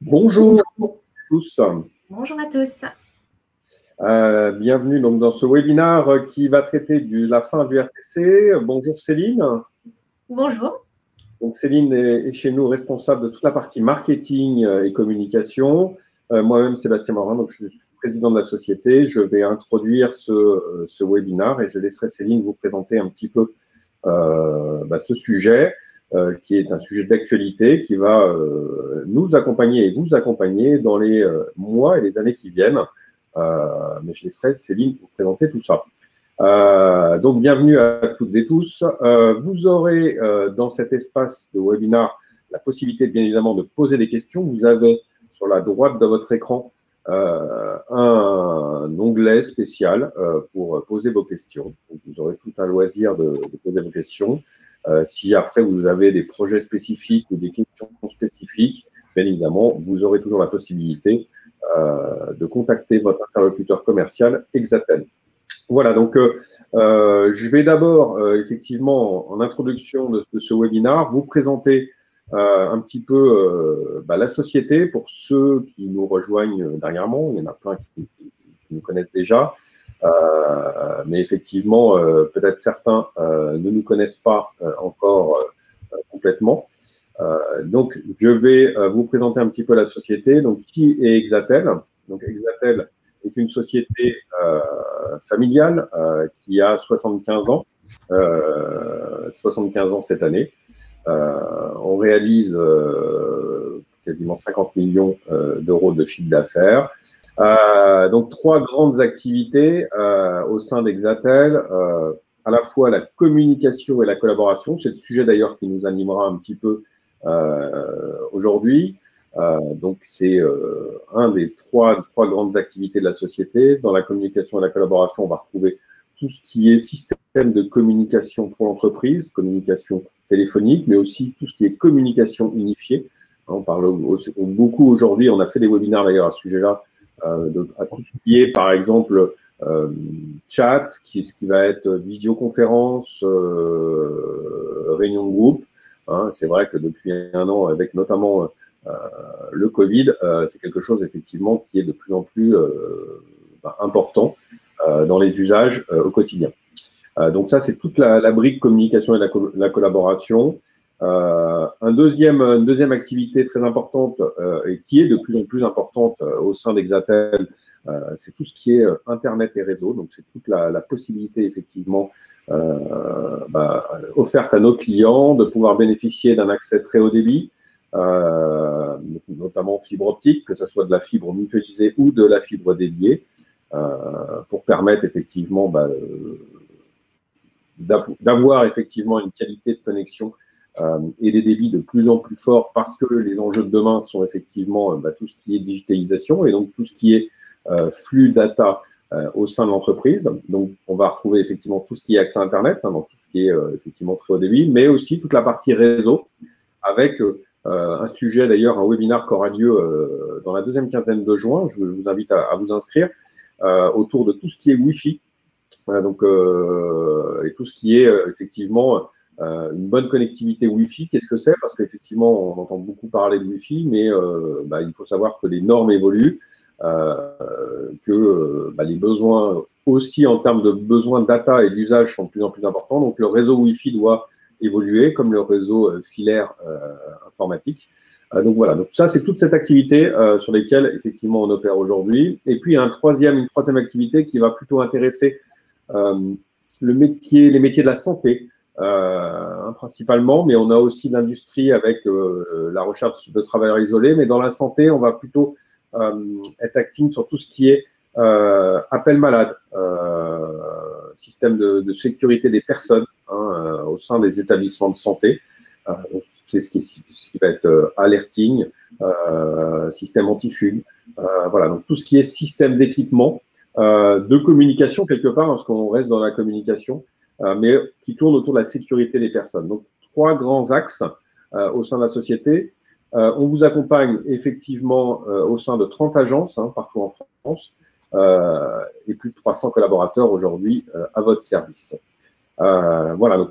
Bonjour à tous. Bonjour à tous. Bienvenue donc dans ce webinaire qui va traiter de la fin du RTC. Bonjour Céline. Bonjour. Donc Céline est chez nous responsable de toute la partie marketing et communication. Moi-même Sébastien Morin, donc je suis président de la société. Je vais introduire ce webinaire et je laisserai Céline vous présenter un petit peu ce sujet. Qui est un sujet d'actualité qui va nous accompagner et vous accompagner dans les mois et les années qui viennent. Mais je laisserai Céline vous présenter tout ça. Donc, bienvenue à toutes et tous. Vous aurez dans cet espace de webinaire la possibilité, bien évidemment, de poser des questions. Vous avez sur la droite de votre écran un onglet spécial pour poser vos questions. Donc, vous aurez tout un loisir de poser vos questions. Si après vous avez des projets spécifiques ou des questions spécifiques, bien évidemment, vous aurez toujours la possibilité de contacter votre interlocuteur commercial Exatel. Voilà, donc je vais d'abord, effectivement, en introduction de ce webinaire, vous présenter un petit peu la société pour ceux qui nous rejoignent dernièrement. Il y en a plein qui nous connaissent déjà. Mais effectivement, peut-être certains ne nous connaissent pas encore complètement. Donc, je vais vous présenter un petit peu la société. Donc, qui est Exatel? Donc, Exatel est une société familiale qui a 75 ans, 75 ans cette année. On réalise quasiment 50 millions d'euros de chiffre d'affaires. Donc, trois grandes activités au sein d'Exatel, à la fois la communication et la collaboration. C'est le sujet d'ailleurs qui nous animera un petit peu aujourd'hui. Donc, c'est un des trois grandes activités de la société. Dans la communication et la collaboration, on va retrouver tout ce qui est système de communication pour l'entreprise, communication téléphonique, mais aussi tout ce qui est communication unifiée. On parle beaucoup aujourd'hui, on a fait des webinaires d'ailleurs à ce sujet-là, à tout ce qui est, par exemple, chat, ce qui va être visioconférence, réunion de groupe. Hein, c'est vrai que depuis un an, avec notamment le Covid, c'est quelque chose effectivement qui est de plus en plus important dans les usages au quotidien. Donc ça, c'est toute la brique communication et la collaboration. Une deuxième activité très importante et qui est de plus en plus importante au sein d'Exatel, c'est tout ce qui est Internet et réseau. Donc, c'est toute la possibilité, effectivement, offerte à nos clients de pouvoir bénéficier d'un accès très haut débit, notamment fibre optique, que ce soit de la fibre mutualisée ou de la fibre dédiée, pour permettre effectivement d'avoir effectivement une qualité de connexion et des débits de plus en plus forts parce que les enjeux de demain sont effectivement tout ce qui est digitalisation et donc tout ce qui est flux data au sein de l'entreprise. Donc, on va retrouver effectivement tout ce qui est accès à Internet, hein, donc tout ce qui est effectivement très haut débit, mais aussi toute la partie réseau avec un sujet d'ailleurs, un webinaire qui aura lieu dans la deuxième quinzaine de juin. Je vous invite à vous inscrire autour de tout ce qui est Wi-Fi. Et tout ce qui est effectivement une bonne connectivité Wi-Fi. Qu'est-ce que c'est? Parce qu'effectivement, on entend beaucoup parler de Wi-Fi, mais il faut savoir que les normes évoluent, que les besoins aussi en termes de besoins de data et d'usage sont de plus en plus importants. Donc, le réseau Wi-Fi doit évoluer comme le réseau filaire informatique. Donc voilà, donc ça c'est toute cette activité sur lesquelles effectivement on opère aujourd'hui. Et puis une troisième activité qui va plutôt intéresser les métiers de la santé principalement, mais on a aussi l'industrie avec la recherche de travailleurs isolés. Mais dans la santé, on va plutôt être acting sur tout ce qui est appel malade, système de sécurité des personnes au sein des établissements de santé. C'est ce qui va être alerting, système anti-fugue. Voilà, donc tout ce qui est système d'équipement, de communication quelque part, parce qu'on reste dans la communication, mais qui tourne autour de la sécurité des personnes. Donc, trois grands axes au sein de la société. On vous accompagne effectivement au sein de 30 agences partout en France et plus de 300 collaborateurs aujourd'hui à votre service. Voilà, donc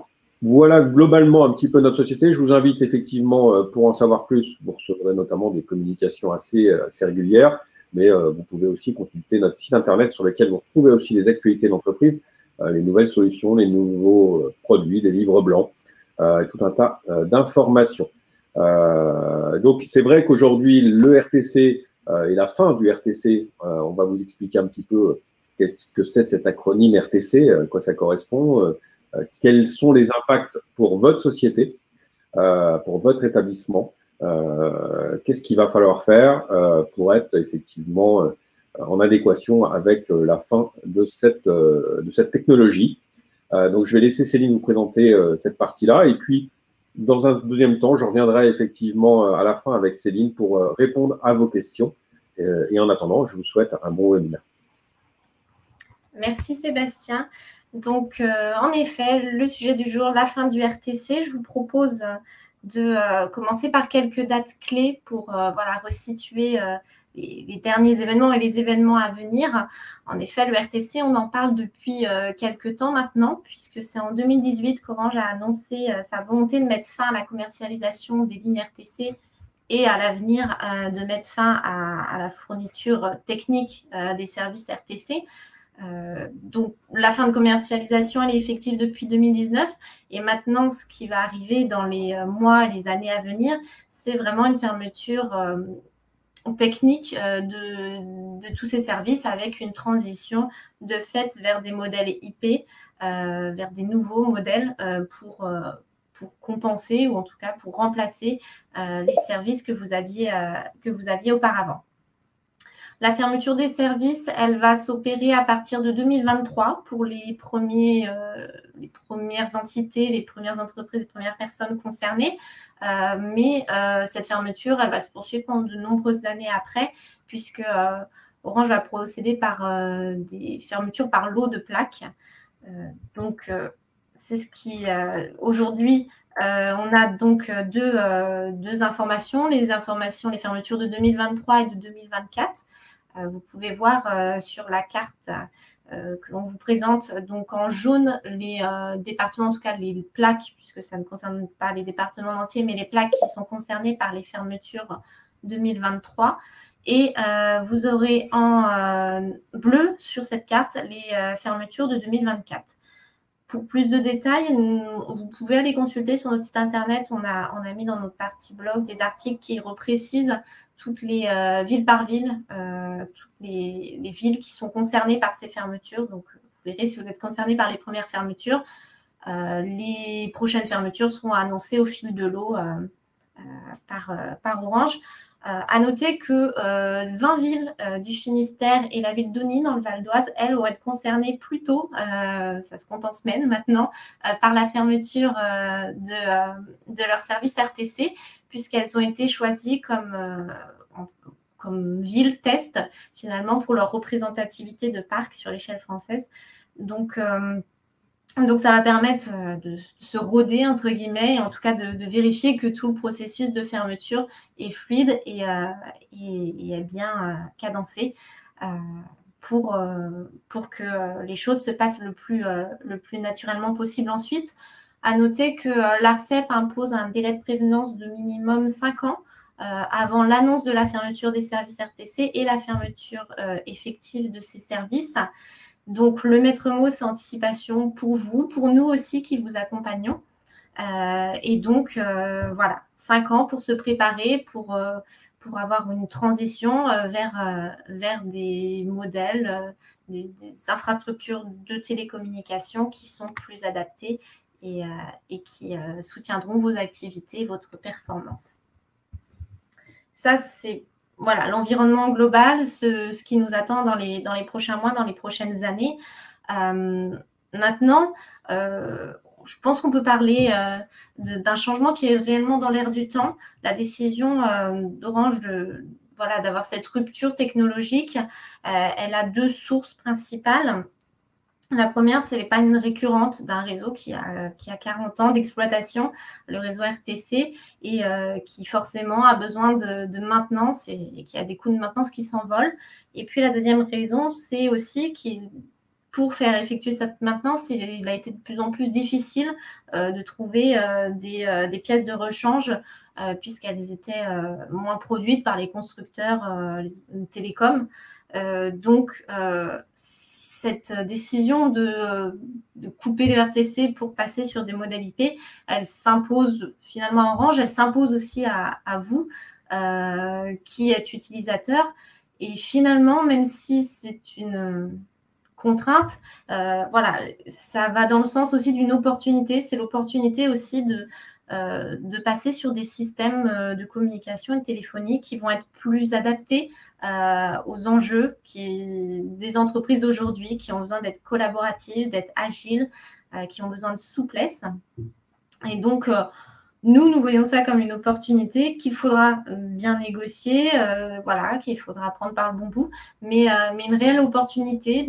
Voilà globalement un petit peu notre société. Je vous invite effectivement, pour en savoir plus, vous recevrez notamment des communications assez régulières, mais vous pouvez aussi consulter notre site internet sur lequel vous retrouvez aussi les actualités d'entreprise, les nouvelles solutions, les nouveaux produits, des livres blancs, tout un tas d'informations. Donc c'est vrai qu'aujourd'hui, le RTC et la fin du RTC, on va vous expliquer un petit peu qu'est-ce que c'est cet acronyme RTC, à quoi ça correspond, quels sont les impacts pour votre société, pour votre établissement, qu'est-ce qu'il va falloir faire pour être effectivement en adéquation avec la fin de cette technologie. Donc, je vais laisser Céline vous présenter cette partie-là. Et puis, dans un deuxième temps, je reviendrai effectivement à la fin avec Céline pour répondre à vos questions. Et en attendant, je vous souhaite un bon webinaire. Merci Sébastien. Donc, en effet, le sujet du jour, la fin du RTC. Je vous propose de commencer par quelques dates clés pour resituer les derniers événements et les événements à venir. En effet, le RTC, on en parle depuis quelques temps maintenant, puisque c'est en 2018 qu'Orange a annoncé sa volonté de mettre fin à la commercialisation des lignes RTC et à l'avenir de mettre fin à la fourniture technique des services RTC. Donc, la fin de commercialisation, elle est effective depuis 2019. Et maintenant, ce qui va arriver dans les mois et les années à venir, c'est vraiment une fermeture technique de tous ces services avec une transition de fait vers des modèles IP, vers des nouveaux modèles pour compenser ou en tout cas pour remplacer les services que vous aviez auparavant. La fermeture des services, elle va s'opérer à partir de 2023 pour les premières entités, les premières entreprises, les premières personnes concernées. Mais cette fermeture, elle va se poursuivre pendant de nombreuses années après, puisque Orange va procéder par des fermetures par lot de plaques. Donc, c'est ce qui, aujourd'hui, on a donc deux informations, les fermetures de 2023 et de 2024. Vous pouvez voir sur la carte que l'on vous présente, donc en jaune, les départements, en tout cas les plaques, puisque ça ne concerne pas les départements entiers, mais les plaques qui sont concernées par les fermetures 2023. Et vous aurez en bleu sur cette carte les fermetures de 2024. Pour plus de détails, vous pouvez aller consulter sur notre site internet. On a mis dans notre partie blog des articles qui reprécisent toutes les villes par ville, toutes les villes qui sont concernées par ces fermetures. Donc, vous verrez si vous êtes concerné par les premières fermetures. Les prochaines fermetures seront annoncées au fil de l'eau par Orange. À noter que 20 villes du Finistère et la ville d'Auny dans le Val d'Oise, elles, vont être concernées plus tôt, ça se compte en semaines maintenant, par la fermeture de leur service RTC, puisqu'elles ont été choisies comme ville test, finalement, pour leur représentativité de parc sur l'échelle française. Donc, ça va permettre de se roder, entre guillemets, et en tout cas de vérifier que tout le processus de fermeture est fluide et est bien cadencé pour que les choses se passent le plus naturellement possible ensuite. À noter que l'ARCEP impose un délai de prévenance de minimum 5 ans avant l'annonce de la fermeture des services RTC et la fermeture effective de ces services. Donc, le maître mot, c'est anticipation pour vous, pour nous aussi qui vous accompagnons. Et donc, voilà, 5 ans pour se préparer, pour avoir une transition vers des modèles, des infrastructures de télécommunication qui sont plus adaptées et qui soutiendront vos activités, votre performance. Ça, c'est voilà, l'environnement global, ce qui nous attend dans les prochains mois, dans les prochaines années. Maintenant, je pense qu'on peut parler d'un changement qui est réellement dans l'air du temps. La décision d'Orange d'avoir cette rupture technologique, elle a 2 sources principales. La première, c'est l'épargne récurrente d'un réseau qui a 40 ans d'exploitation, le réseau RTC, et qui forcément a besoin de maintenance et qui a des coûts de maintenance qui s'envolent. Et puis la deuxième raison, c'est aussi qu'il pour faire effectuer cette maintenance, il a été de plus en plus difficile de trouver des pièces de rechange puisqu'elles étaient moins produites par les constructeurs les télécoms. Donc, cette décision de couper le RTC pour passer sur des modèles IP, elle s'impose finalement à Orange, elle s'impose aussi à vous qui êtes utilisateur. Et finalement, même si c'est une contrainte, voilà, ça va dans le sens aussi d'une opportunité. C'est l'opportunité aussi de passer sur des systèmes de communication et téléphonique qui vont être plus adaptés aux enjeux des entreprises d'aujourd'hui, qui ont besoin d'être collaboratives, d'être agiles, qui ont besoin de souplesse. Et donc, nous voyons ça comme une opportunité qu'il faudra bien négocier, voilà, qu'il faudra prendre par le bon bout, mais une réelle opportunité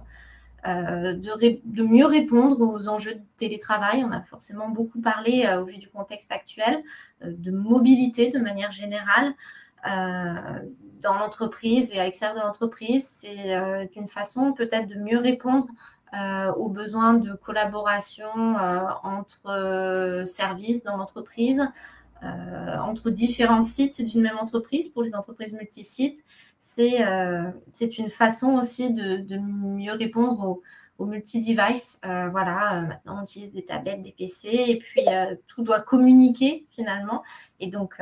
de mieux répondre aux enjeux de télétravail. On a forcément beaucoup parlé, au vu du contexte actuel, de mobilité de manière générale dans l'entreprise et à l'extérieur de l'entreprise. C'est une façon peut-être de mieux répondre aux besoins de collaboration entre services dans l'entreprise, entre différents sites d'une même entreprise pour les entreprises multisites. C'est une façon aussi de mieux répondre aux multi-devices. Voilà, maintenant on utilise des tablettes, des PC, et puis tout doit communiquer finalement. Et donc,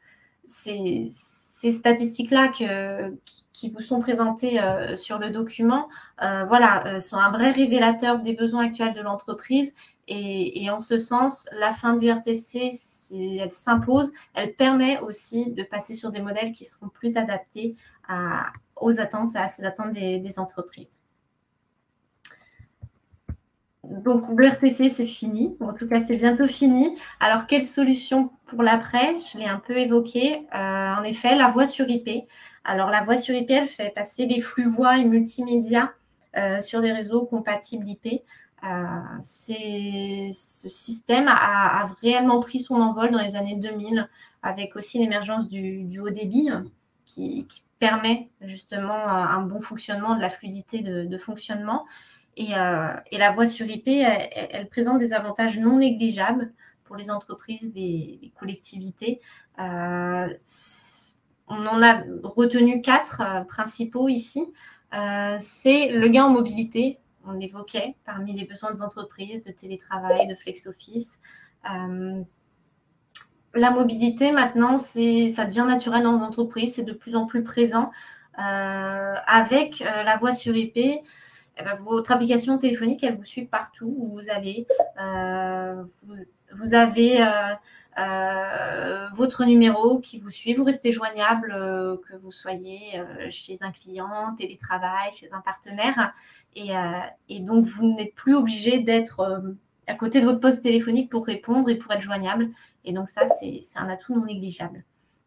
ces statistiques-là qui vous sont présentées sur le document, voilà, sont un vrai révélateur des besoins actuels de l'entreprise. Et en ce sens, la fin du RTC, si elle s'impose, elle permet aussi de passer sur des modèles qui seront plus adaptés à ces attentes des entreprises. Donc, le RTC, c'est fini. En tout cas, c'est bientôt fini. Alors, quelle solution pour l'après? Je l'ai un peu évoqué. En effet, la voix sur IP. Alors, la voix sur IP, elle fait passer les flux voix et multimédia sur des réseaux compatibles IP. Ce système a réellement pris son envol dans les années 2000, avec aussi l'émergence du haut débit qui permet justement un bon fonctionnement, de la fluidité de fonctionnement. Et la voix sur IP, elle présente des avantages non négligeables pour les entreprises, les collectivités. On en a retenu 4 principaux ici. C'est le gain en mobilité, on l'évoquait, parmi les besoins des entreprises, de télétravail, de flex-office. La mobilité, maintenant, ça devient naturel dans les entreprises, c'est de plus en plus présent. Avec la voix sur IP, votre application téléphonique, elle vous suit partout où vous allez. Vous avez votre numéro qui vous suit. Vous restez joignable, que vous soyez chez un client, télétravail, chez un partenaire. Et donc, vous n'êtes plus obligé d'être à côté de votre poste téléphonique pour répondre et pour être joignable. Et donc, ça, c'est un atout non négligeable.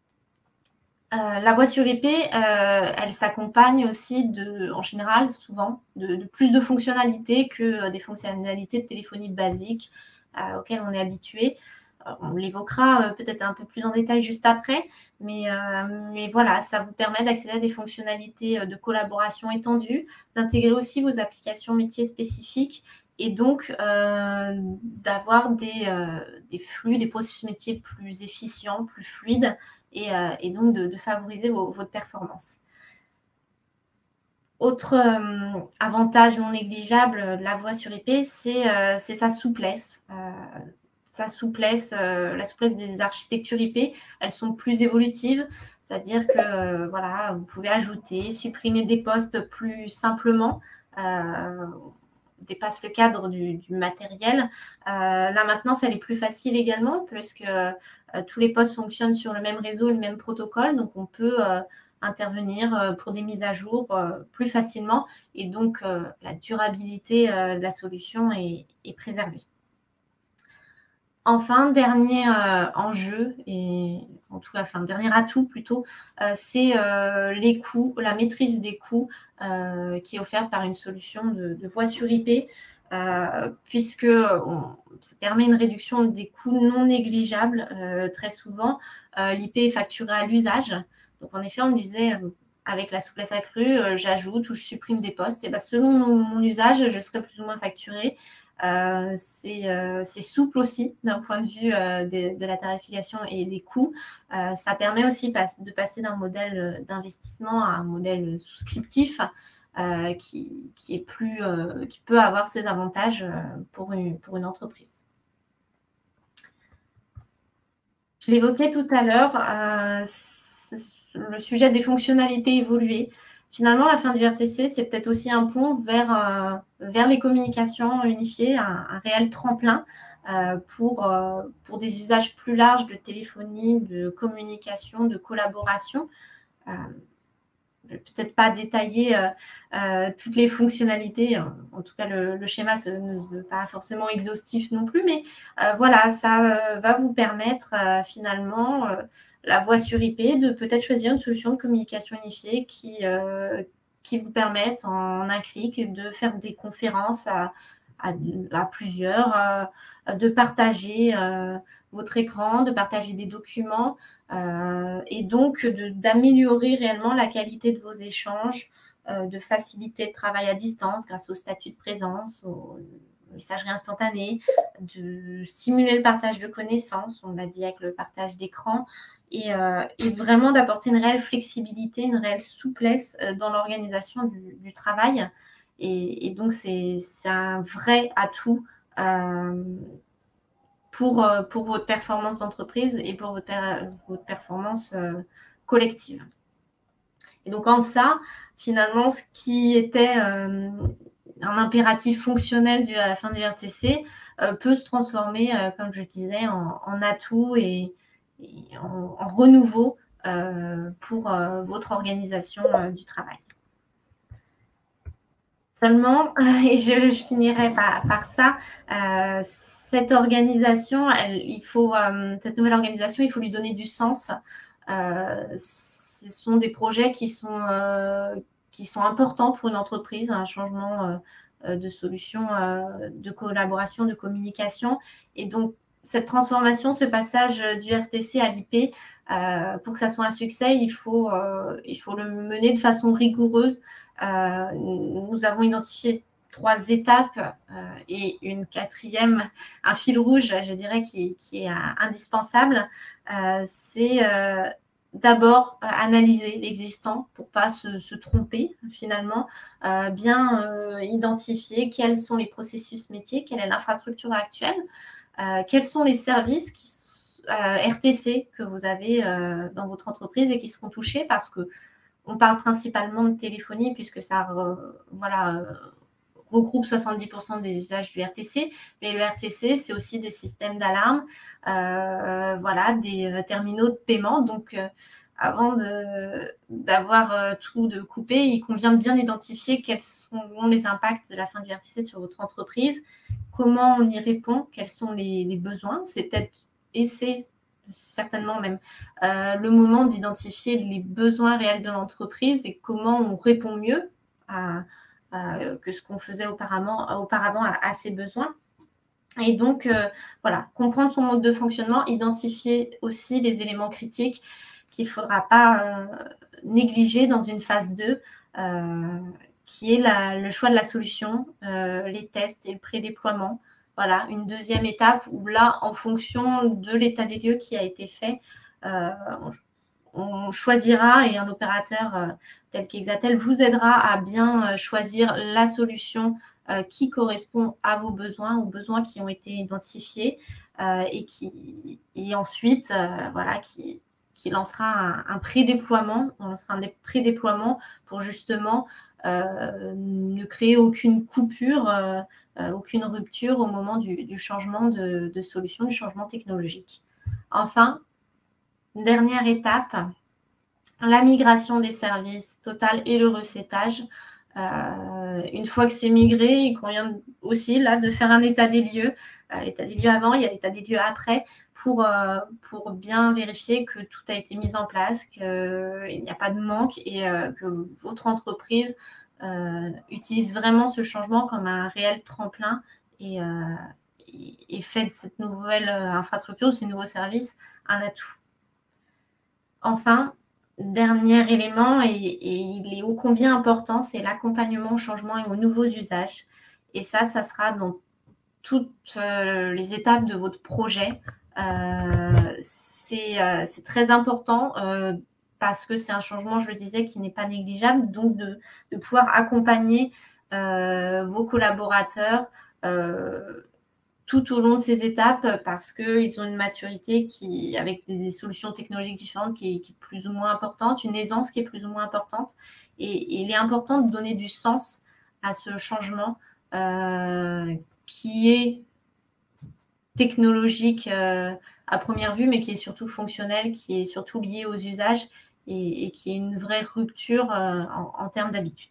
La voix sur IP, elle s'accompagne aussi en général, souvent, de plus de fonctionnalités que des fonctionnalités de téléphonie basique auxquelles on est habitué. On l'évoquera peut-être un peu plus en détail juste après, mais voilà, ça vous permet d'accéder à des fonctionnalités de collaboration étendues, d'intégrer aussi vos applications métiers spécifiques et donc d'avoir des flux, des processus métiers plus efficients, plus fluides, et donc de favoriser votre performance. Autre avantage non négligeable de la voix sur IP, c'est sa souplesse. La souplesse des architectures IP, elles sont plus évolutives, c'est-à-dire que voilà, vous pouvez ajouter, supprimer des postes plus simplement. Dépasse le cadre du matériel. La maintenance, elle est plus facile également, puisque tous les postes fonctionnent sur le même réseau, le même protocole, donc on peut intervenir pour des mises à jour plus facilement, et donc la durabilité de la solution est préservée. Enfin, dernier enjeu, et en tout cas, dernier atout plutôt, c'est les coûts, la maîtrise des coûts qui est offerte par une solution de voix sur IP, puisque ça permet une réduction des coûts non négligeables très souvent. L'IP est facturé à l'usage. Donc, en effet, on me disait, avec la souplesse accrue, j'ajoute ou je supprime des postes. Et selon mon usage, je serai plus ou moins facturée. C'est souple aussi d'un point de vue de la tarification et des coûts. Ça permet aussi de passer d'un modèle d'investissement à un modèle souscriptif qui peut avoir ses avantages pour une entreprise. Je l'évoquais tout à l'heure, le sujet des fonctionnalités évoluées. Finalement, la fin du RTC, c'est peut-être aussi un pont vers les communications unifiées, un réel tremplin pour des usages plus larges de téléphonie, de communication, de collaboration. Je ne vais peut-être pas détailler toutes les fonctionnalités. En tout cas, le schéma ne se veut pas forcément exhaustif non plus. Mais voilà, ça va vous permettre finalement, la voie sur IP, de peut-être choisir une solution de communication unifiée qui vous permette en un clic de faire des conférences à plusieurs, de partager votre écran, de partager des documents, et donc d'améliorer réellement la qualité de vos échanges, de faciliter le travail à distance grâce au statut de présence, aux messageries instantanées, de stimuler le partage de connaissances, on l'a dit avec le partage d'écran, et vraiment d'apporter une réelle flexibilité, une réelle souplesse dans l'organisation du travail. Et donc, c'est un vrai atout pour votre performance d'entreprise et pour votre performance collective. Et donc, en ça, finalement, ce qui était un impératif fonctionnel à la fin du RTC peut se transformer, comme je disais, en atout et en renouveau pour votre organisation du travail. Seulement, et je finirai par ça, cette organisation, cette nouvelle organisation, il faut lui donner du sens. Ce sont des projets qui sont importants pour une entreprise, un changement de solution, de collaboration, de communication. Et donc, cette transformation, ce passage du RTC à l'IP, pour que ça soit un succès, il faut le mener de façon rigoureuse. Nous avons identifié 3 étapes et une 4e, un fil rouge, je dirais, qui est indispensable. C'est d'abord analyser l'existant pour ne pas se tromper finalement, bien identifier quels sont les processus métiers, quelle est l'infrastructure actuelle, quels sont les services RTC que vous avez dans votre entreprise et qui seront touchés, parce que on parle principalement de téléphonie puisque ça regroupe 70% des usages du RTC, mais le RTC, c'est aussi des systèmes d'alarme, des terminaux de paiement. Donc, avant d'avoir tout de coupé, il convient de bien identifier quels sont les impacts de la fin du RTC sur votre entreprise, comment on y répond, quels sont les besoins. C'est peut-être, et c'est certainement même le moment d'identifier les besoins réels de l'entreprise et comment on répond mieux que ce qu'on faisait auparavant à ces besoins. Et donc, comprendre son mode de fonctionnement, identifier aussi les éléments critiques qu'il ne faudra pas négliger dans une phase 2, qui est le choix de la solution, les tests et le pré-déploiement. Voilà, une 2e étape où là, en fonction de l'état des lieux qui a été fait, on choisira, et un opérateur tel qu'Exatel vous aidera à bien choisir la solution qui correspond à vos besoins, aux besoins qui ont été identifiés, et ensuite, qui lancera un pré-déploiement. On lancera un pré-déploiement pour justement ne créer aucune coupure, aucune rupture au moment du changement de solution, du changement technologique. Enfin, dernière étape, la migration des services totale et le recettage. Une fois que c'est migré, il convient aussi là de faire un état des lieux. L'état des lieux avant, il y a l'état des lieux après, pour bien vérifier que tout a été mis en place, qu'il n'y a pas de manque et que votre entreprise utilise vraiment ce changement comme un réel tremplin et fait de cette nouvelle infrastructure, de ces nouveaux services, un atout. Enfin, dernier élément, et il est ô combien important, c'est l'accompagnement au changement et aux nouveaux usages. Et ça sera dans toutes les étapes de votre projet. C'est très important parce que c'est un changement, je le disais, qui n'est pas négligeable. Donc, de pouvoir accompagner vos collaborateurs tout au long de ces étapes, parce qu'ils ont une maturité avec des solutions technologiques différentes qui est plus ou moins importante, une aisance qui est plus ou moins importante. Et il est important de donner du sens à ce changement qui est technologique à première vue, mais qui est surtout fonctionnel, qui est surtout lié aux usages et qui est une vraie rupture en termes d'habitude.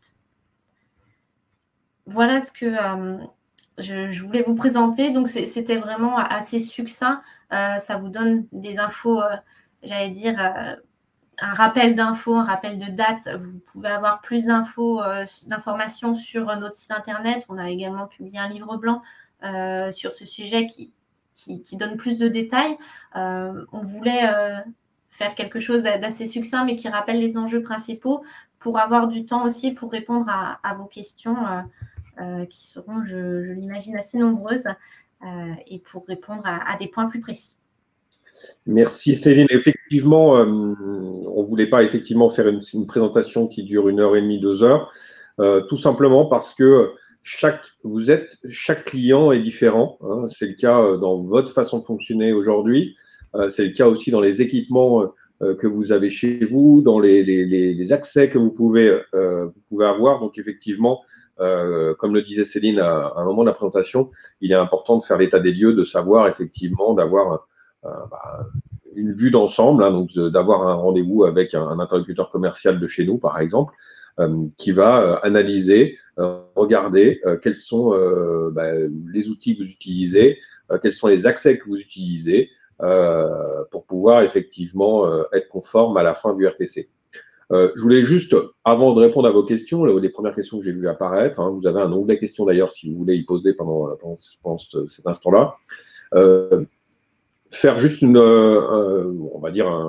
Voilà ce que je voulais vous présenter. Donc, c'était vraiment assez succinct. Ça vous donne des infos, j'allais dire, un rappel d'infos, un rappel de date. Vous pouvez avoir plus d'informations sur notre site internet. On a également publié un livre blanc sur ce sujet qui donne plus de détails. On voulait faire quelque chose d'assez succinct, mais qui rappelle les enjeux principaux pour avoir du temps aussi pour répondre à vos questions qui seront, je l'imagine, assez nombreuses et pour répondre à des points plus précis. Merci Céline. Effectivement, on ne voulait pas effectivement faire une présentation qui dure 1h30, 2 heures, tout simplement parce que chaque client est différent. Hein. C'est le cas dans votre façon de fonctionner aujourd'hui. C'est le cas aussi dans les équipements que vous avez chez vous, dans les accès que vous pouvez avoir. Donc effectivement, comme le disait Céline à un moment de la présentation, il est important de faire l'état des lieux, de savoir effectivement, d'avoir une vue d'ensemble, hein, donc d'avoir un rendez-vous avec un interlocuteur commercial de chez nous, par exemple, qui va analyser, regarder quels sont les outils que vous utilisez, quels sont les accès que vous utilisez pour pouvoir effectivement être conforme à la fin du RTC. Je voulais juste, avant de répondre à vos questions, les premières questions que j'ai vues apparaître, hein, vous avez un onglet questions d'ailleurs si vous voulez y poser pendant cet instant-là. Faire juste on va dire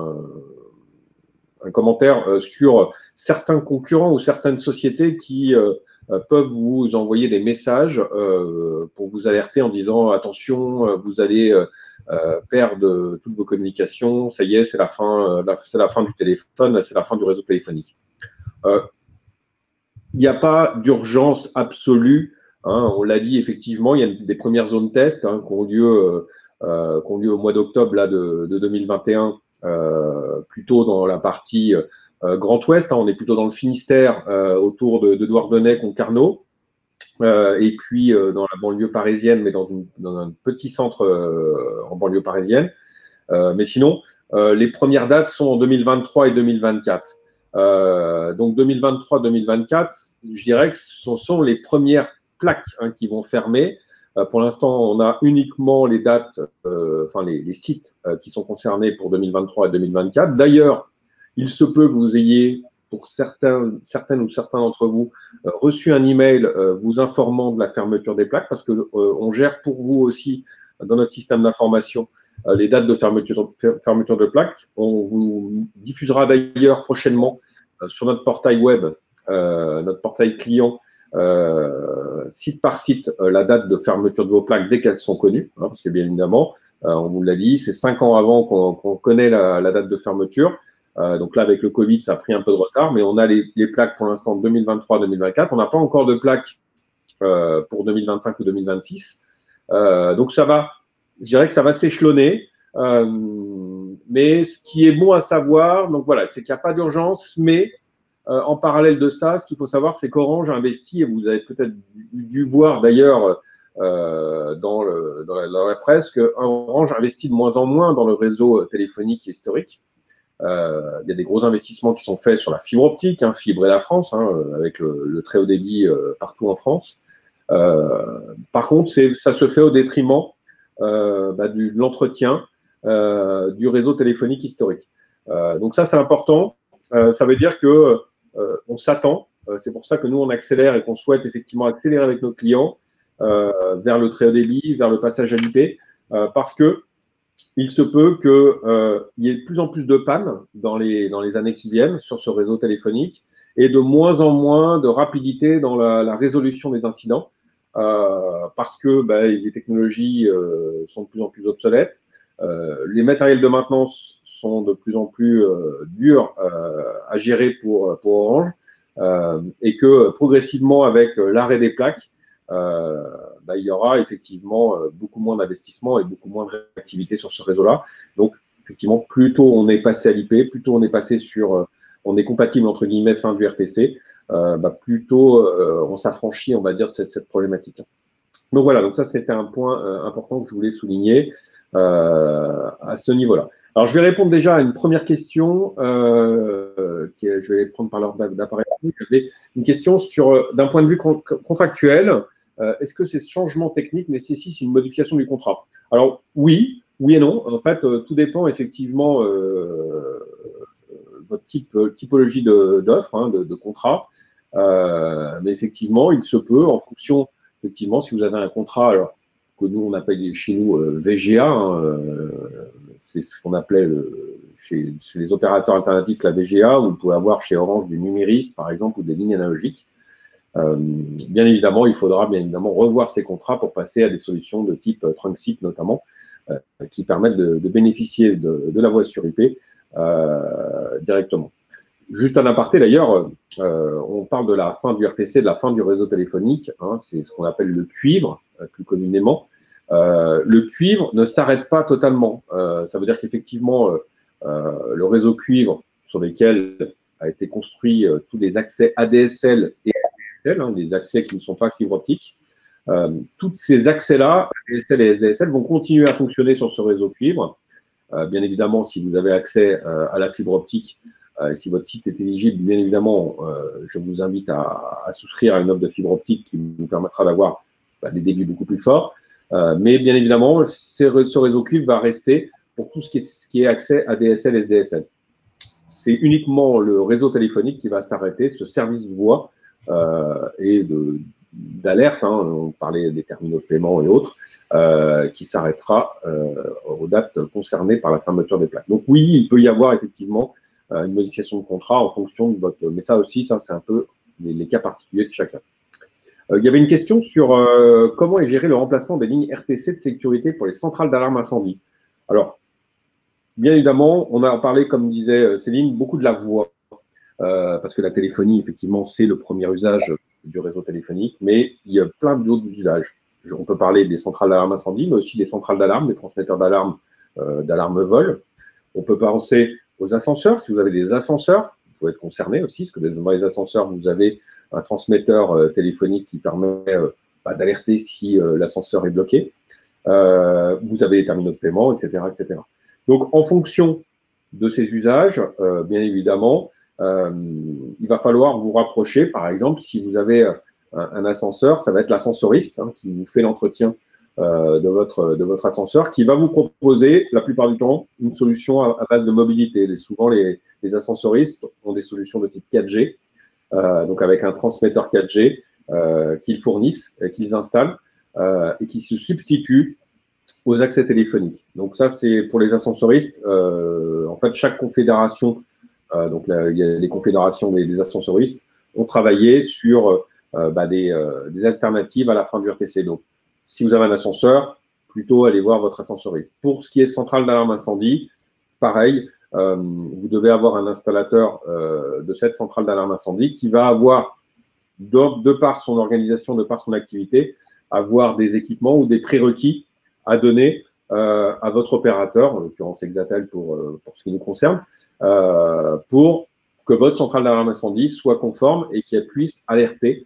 un commentaire sur certains concurrents ou certaines sociétés qui peuvent vous envoyer des messages pour vous alerter en disant attention, vous allez perdre toutes vos communications, ça y est, c'est la fin du téléphone, c'est la fin du réseau téléphonique. Il n'y a pas d'urgence absolue. Hein, on l'a dit effectivement, il y a des premières zones tests qui ont lieu au mois d'octobre de 2021, plutôt dans la partie Grand Ouest. Hein, on est plutôt dans le Finistère, autour de Douarnenez, Concarneau, et puis dans la banlieue parisienne, mais dans un petit centre en banlieue parisienne. Mais sinon, les premières dates sont en 2023 et 2024. Donc 2023-2024, je dirais que ce sont les premières plaques qui vont fermer. Pour l'instant, on a uniquement les dates, les sites qui sont concernés pour 2023 et 2024. D'ailleurs, il se peut que vous ayez, pour certaines ou certains d'entre vous, reçu un email vous informant de la fermeture des plaques, parce que on gère pour vous aussi dans notre système d'information les dates de fermeture de plaques. On vous diffusera d'ailleurs prochainement sur notre portail web, notre portail client, site par site, la date de fermeture de vos plaques dès qu'elles sont connues, hein, parce que bien évidemment, on vous l'a dit, c'est 5 ans avant qu'on connaît la date de fermeture. Donc là, avec le Covid, ça a pris un peu de retard, mais on a les plaques pour l'instant 2023-2024. On n'a pas encore de plaques pour 2025 ou 2026. Donc ça va, je dirais que ça va s'échelonner. Mais ce qui est bon à savoir, donc voilà, c'est qu'il n'y a pas d'urgence, mais en parallèle de ça, ce qu'il faut savoir, c'est qu'Orange investit, et vous avez peut-être dû voir d'ailleurs dans la presse, qu'Orange investit de moins en moins dans le réseau téléphonique historique. Il y a des gros investissements qui sont faits sur la fibre optique, Fibre et la France, avec le très haut débit partout en France. Par contre, ça se fait au détriment de l'entretien du réseau téléphonique historique. Donc ça, c'est important. Ça veut dire que on s'attend. C'est pour ça que nous, on accélère et qu'on souhaite effectivement accélérer avec nos clients vers le très haut débit, vers le passage à l'IP, parce que il se peut qu'il y ait de plus en plus de pannes dans les années qui viennent sur ce réseau téléphonique et de moins en moins de rapidité dans la résolution des incidents parce que les technologies sont de plus en plus obsolètes. Les matériels de maintenance sont de plus en plus durs à gérer pour Orange et que progressivement, avec l'arrêt des plaques, il y aura effectivement beaucoup moins d'investissement et beaucoup moins de réactivité sur ce réseau-là. Donc, effectivement, plus tôt on est passé à l'IP, plus tôt on est passé sur, on est compatible entre guillemets fin du RTC, plus tôt on s'affranchit, on va dire, de cette problématique-là. Donc voilà, donc ça c'était un point important que je voulais souligner à ce niveau-là. Alors je vais répondre déjà à une première question, je vais prendre par l'ordre d'appareil. J'avais une question sur, d'un point de vue contractuel, est-ce que ces changements techniques nécessitent une modification du contrat? Alors oui et non. En fait, tout dépend effectivement votre typologie d'offre, de contrat. Mais effectivement, il se peut, en fonction, effectivement, si vous avez un contrat, alors que nous on appelle chez nous VGA, c'est ce qu'on appelait chez les opérateurs alternatifs la VGA, ou vous pouvez avoir chez Orange du numérisme, par exemple, ou des lignes analogiques. Bien évidemment, il faudra bien évidemment revoir ces contrats pour passer à des solutions de type Trunk-SIP notamment, qui permettent de bénéficier de la voix sur IP directement. Juste un aparté d'ailleurs, on parle de la fin du RTC, de la fin du réseau téléphonique, c'est ce qu'on appelle le cuivre, plus communément. Le cuivre ne s'arrête pas totalement. Ça veut dire qu'effectivement, le réseau cuivre sur lesquels a été construit tous les accès ADSL et ADSL, des accès qui ne sont pas fibre optique, tous ces accès-là, ADSL et SDSL, vont continuer à fonctionner sur ce réseau cuivre. Bien évidemment, si vous avez accès à la fibre optique, si votre site est éligible, bien évidemment, je vous invite à souscrire à une offre de fibre optique qui vous permettra d'avoir des débits beaucoup plus forts. Mais bien évidemment, ce réseau cuivre va rester pour tout ce qui est accès ADSL, SDSL. C'est uniquement le réseau téléphonique qui va s'arrêter, ce service voix et d'alerte, on parlait des terminaux de paiement et autres, qui s'arrêtera aux dates concernées par la fermeture des plaques. Donc oui, il peut y avoir effectivement une modification de contrat en fonction de votre... Mais ça aussi, c'est un peu les cas particuliers de chacun. Il y avait une question sur comment est géré le remplacement des lignes RTC de sécurité pour les centrales d'alarme incendie. Alors, bien évidemment, on a parlé, comme disait Céline, beaucoup de la voix, parce que la téléphonie, effectivement, c'est le premier usage du réseau téléphonique, mais il y a plein d'autres usages. On peut parler des centrales d'alarme incendie, mais aussi des centrales d'alarme, des transmetteurs d'alarme, d'alarme vol. On peut penser aux ascenseurs. Si vous avez des ascenseurs, vous pouvez être concerné aussi, parce que dans les ascenseurs, vous avez un transmetteur téléphonique qui permet d'alerter si l'ascenseur est bloqué. Vous avez les terminaux de paiement, etc., etc. Donc, en fonction de ces usages, bien évidemment, il va falloir vous rapprocher. Par exemple, si vous avez un ascenseur, ça va être l'ascensoriste qui vous fait l'entretien de votre ascenseur, qui va vous proposer, la plupart du temps, une solution à base de mobilité. Et souvent, les ascensoristes ont des solutions de type 4G, donc avec un transmetteur 4G qu'ils fournissent, qu'ils installent et qui se substitue aux accès téléphoniques. Donc ça, c'est pour les ascensoristes. En fait, chaque confédération, donc là, il y a les confédérations des ascensoristes, ont travaillé sur des alternatives à la fin du RTC. Donc, si vous avez un ascenseur, plutôt allez voir votre ascensoriste. Pour ce qui est centrale d'alarme incendie, pareil, vous devez avoir un installateur de cette centrale d'alarme incendie qui va avoir, de par son organisation, de par son activité, avoir des équipements ou des prérequis à donner à votre opérateur, en l'occurrence Exatel pour ce qui nous concerne, pour que votre centrale d'alarme incendie soit conforme et qu'elle puisse alerter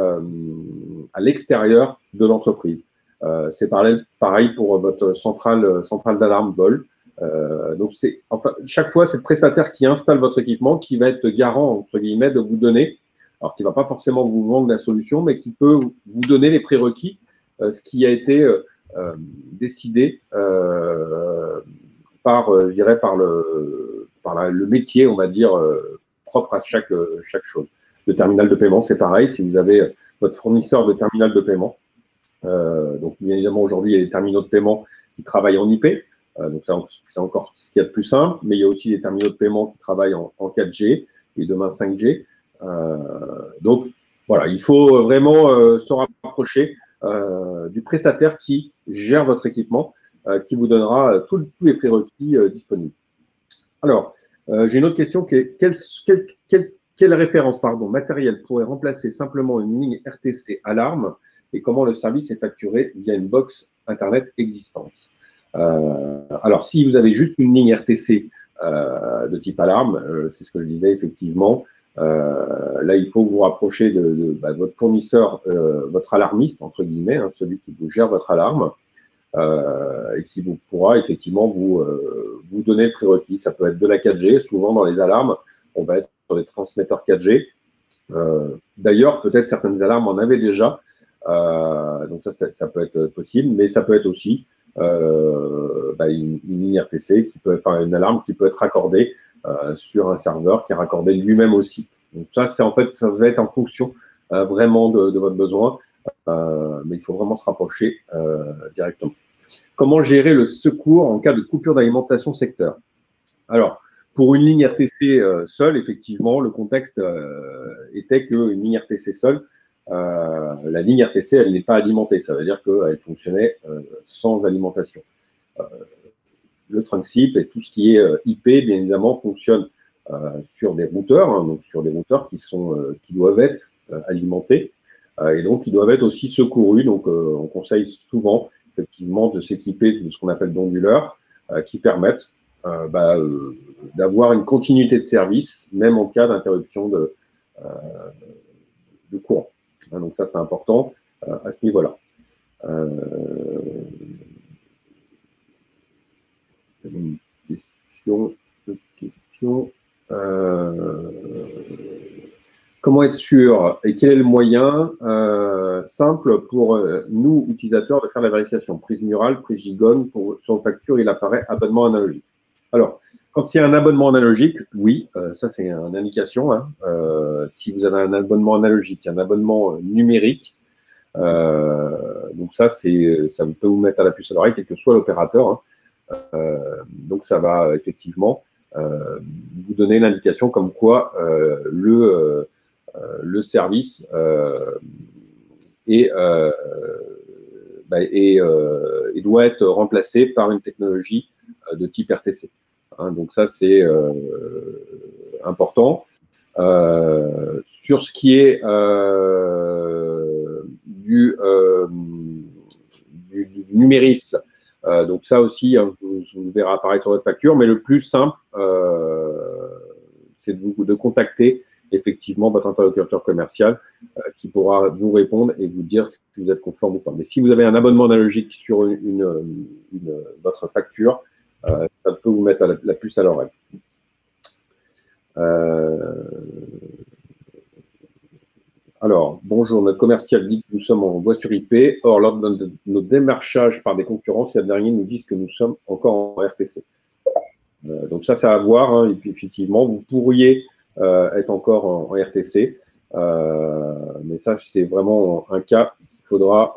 à l'extérieur de l'entreprise. C'est pareil pour votre centrale d'alarme vol. Donc, chaque fois, c'est le prestataire qui installe votre équipement qui va être garant, entre guillemets, de vous donner, alors qui ne va pas forcément vous vendre la solution, mais qui peut vous donner les prérequis, ce qui a été décidé par le métier, on va dire, propre à chaque chose. Le terminal de paiement, c'est pareil. Si vous avez votre fournisseur de terminal de paiement, donc bien évidemment aujourd'hui il y a des terminaux de paiement qui travaillent en IP, Donc, c'est encore ce qu'il y a de plus simple, mais il y a aussi des terminaux de paiement qui travaillent en 4G et demain 5G. Donc, voilà, il faut vraiment se rapprocher du prestataire qui gère votre équipement, qui vous donnera tous les prérequis disponibles. Alors, j'ai une autre question qui est quelle référence matérielle pourrait remplacer simplement une ligne RTC alarme et comment le service est facturé via une box Internet existante? Alors, si vous avez juste une ligne RTC de type alarme, c'est ce que je disais effectivement, là, il faut vous rapprocher de votre fournisseur, votre alarmiste, entre guillemets, hein, celui qui vous gère votre alarme, et qui vous pourra effectivement vous donner le prérequis. Ça peut être de la 4G, souvent dans les alarmes, on va être sur des transmetteurs 4G. D'ailleurs, peut-être certaines alarmes en avaient déjà, donc ça peut être possible, mais ça peut être aussi une ligne RTC, une alarme qui peut être raccordée sur un serveur qui est raccordé lui-même aussi. Donc ça, ça va être en fonction vraiment de votre besoin, mais il faut vraiment se rapprocher directement. Comment gérer le secours en cas de coupure d'alimentation secteur? Alors, pour une ligne RTC seule, effectivement, le contexte était qu'une ligne RTC seule, la ligne RTC, elle n'est pas alimentée. Ça veut dire qu'elle fonctionnait sans alimentation. Le trunk SIP et tout ce qui est IP, bien évidemment, fonctionne sur des routeurs, hein, donc sur des routeurs qui doivent être alimentés et donc qui doivent être aussi secourus. Donc, on conseille souvent, effectivement, de s'équiper de ce qu'on appelle d'onduleurs qui permettent d'avoir une continuité de service, même en cas d'interruption de courant. Hein, donc, ça, c'est important à ce niveau-là. Une question. Comment être sûr et quel est le moyen simple pour nous, utilisateurs, de faire la vérification? Prise murale, prise gigone, sur une facture, il apparaît abonnement analogique. Alors, quand il y a un abonnement analogique, oui, ça c'est une indication. Hein, si vous avez un abonnement analogique, un abonnement numérique, donc ça peut vous mettre à la puce à l'oreille, quel que soit l'opérateur. Hein. Donc ça va effectivement vous donner l'indication comme quoi le service doit être remplacé par une technologie de type RTC. Hein, donc ça c'est important. Sur ce qui est du numéris, donc ça aussi, hein, vous verrez apparaître sur votre facture, mais le plus simple, c'est de contacter effectivement votre interlocuteur commercial qui pourra vous répondre et vous dire si vous êtes conforme ou pas. Mais si vous avez un abonnement analogique sur votre facture, ça peut vous mettre la puce à l'oreille. Alors, bonjour, notre commercial dit que nous sommes en voie sur IP. Or, lors de nos démarchages par des concurrents, ces derniers nous disent que nous sommes encore en RTC. Donc ça à voir. Hein, et puis, effectivement, vous pourriez être encore en RTC. Mais ça, c'est vraiment un cas qu'il faudra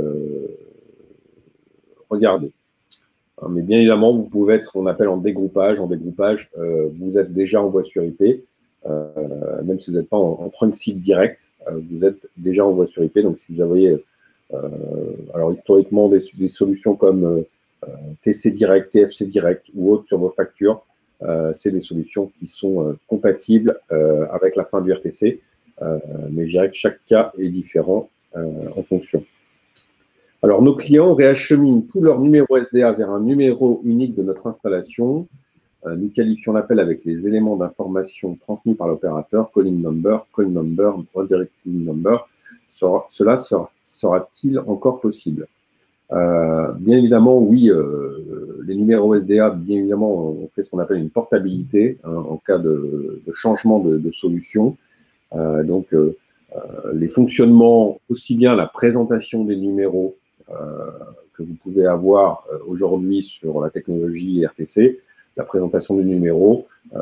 regarder. Hein, mais bien évidemment, vous pouvez être, on appelle en dégroupage. En dégroupage, vous êtes déjà en voie sur IP. Même si vous n'êtes pas en trunk SIP direct, vous êtes déjà en voie sur IP. Donc, si vous avez, alors historiquement, des solutions comme TC Direct, TFC Direct ou autres sur vos factures, c'est des solutions qui sont compatibles avec la fin du RTC. Mais je dirais que chaque cas est différent en fonction. Alors, nos clients réacheminent tous leurs numéros SDA vers un numéro unique de notre installation. Nous qualifions l'appel avec les éléments d'information transmis par l'opérateur, calling number, redirecting number. Cela sera-t-il encore possible? Bien évidemment, oui, les numéros SDA, bien évidemment, on fait ce qu'on appelle une portabilité hein, en cas de changement de solution. Donc, les fonctionnements, aussi bien la présentation des numéros que vous pouvez avoir aujourd'hui sur la technologie RTC, la présentation du numéro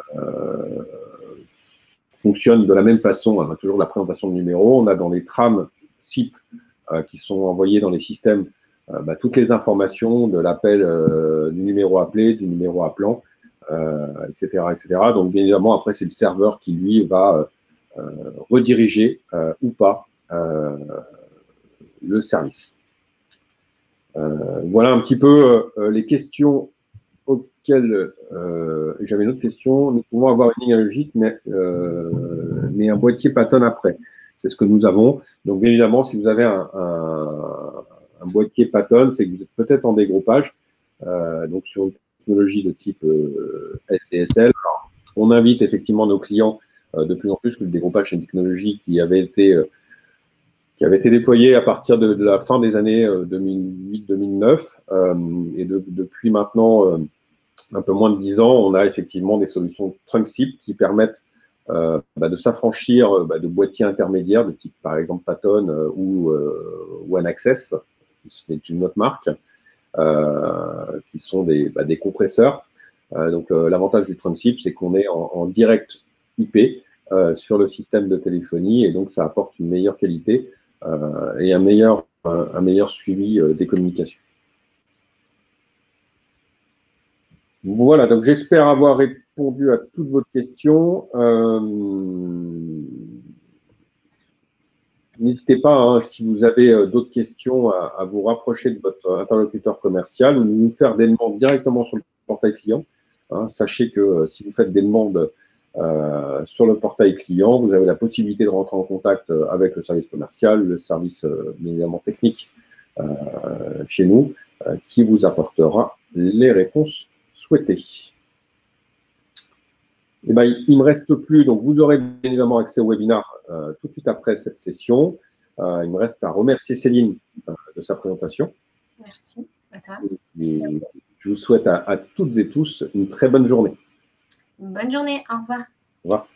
fonctionne de la même façon. On a toujours la présentation de numéro. On a dans les trames SIP qui sont envoyées dans les systèmes toutes les informations de l'appel, du numéro appelé, du numéro appelant, etc., etc. Donc, bien évidemment, après, c'est le serveur qui, lui, va rediriger ou pas le service. Voilà un petit peu les questions auxquelles j'avais une autre question. Nous pouvons avoir une ligne analogique, mais un boîtier Patton après. C'est ce que nous avons. Donc, bien évidemment, si vous avez un boîtier Patton, c'est que vous êtes peut-être en dégroupage, donc sur une technologie de type SDSL. Alors, on invite effectivement nos clients de plus en plus, que le dégroupage est une technologie qui avait été déployée à partir de la fin des années 2008-2009, et depuis maintenant un peu moins de 10 ans, on a effectivement des solutions TrunkSIP qui permettent de s'affranchir de boîtiers intermédiaires de type par exemple Patton ou OneAccess, qui est une autre marque, qui sont des compresseurs. Donc l'avantage du TrunkSIP, c'est qu'on est en direct IP sur le système de téléphonie, et donc ça apporte une meilleure qualité et un meilleur suivi des communications. Voilà, donc j'espère avoir répondu à toutes vos questions. N'hésitez pas, hein, si vous avez d'autres questions, à vous rapprocher de votre interlocuteur commercial ou nous faire des demandes directement sur le portail client. Hein, sachez que si vous faites des demandes sur le portail client, vous avez la possibilité de rentrer en contact avec le service commercial, le service bien évidemment technique chez nous, qui vous apportera les réponses souhaitées. Eh ben, il ne me reste plus, donc vous aurez bien évidemment accès au webinaire tout de suite après cette session. Il me reste à remercier Céline de sa présentation. Merci à toi. Et je vous souhaite à toutes et tous une très bonne journée. Bonne journée, au revoir. Au revoir.